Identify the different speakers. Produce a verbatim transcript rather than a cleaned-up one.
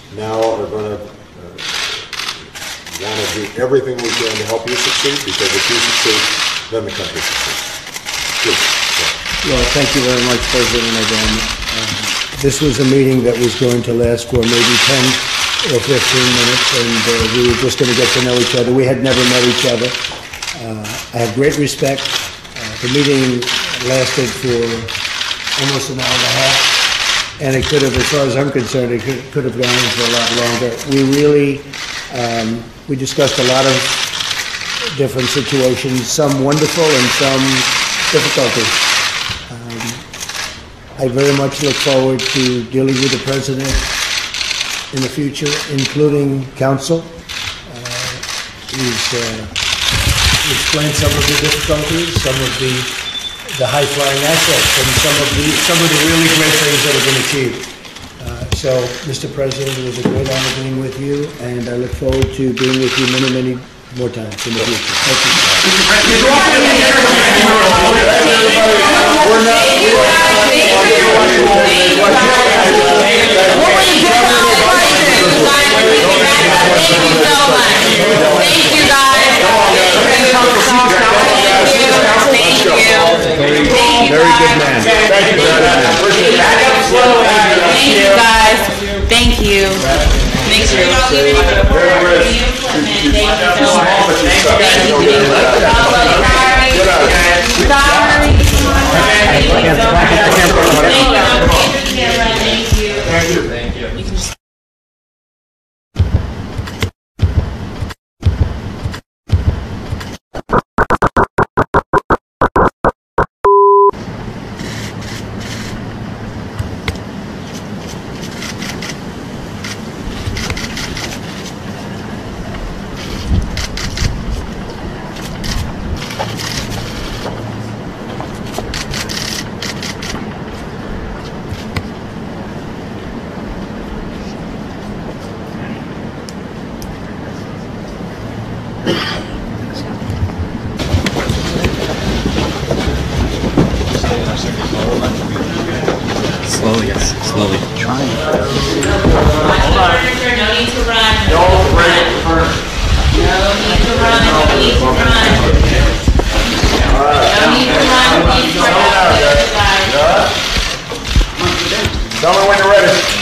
Speaker 1: now are going to uh, want to do everything we can to help you succeed, because if you succeed, then the country succeeds. Please.
Speaker 2: Well, thank you very much, President Again. Um, this was a meeting that was going to last for maybe ten or fifteen minutes, and uh, we were just going to get to know each other. We had never met each other. Uh, I have great respect. Uh, the meeting lasted for almost an hour and a half, and it could have, as far as I'm concerned, it could, could have gone on for a lot longer. We really, um, we discussed a lot of different situations, some wonderful and some difficulties. Um, I very much look forward to dealing with the President in the future, including counsel. Uh, he's uh, he explained some of the difficulties, some of the the high-flying assets, and some of the some of the really great things that have been achieved. Uh, so, Mister President, it was a great honor being with you, and I look forward to being with you many, many more times in the future. Thank you.
Speaker 3: Thank you guys. Thank you.
Speaker 1: Very good man. Thank you.
Speaker 3: Thank you guys. Thank you. Make sure you don't leave any equipment. Thank you so much. Thank you. Thank you.
Speaker 4: Slowly, slowly. Trying.
Speaker 3: No need to run. No need to run. No need to run. No need to run. No need to run. Please,
Speaker 1: Tell me when you're ready.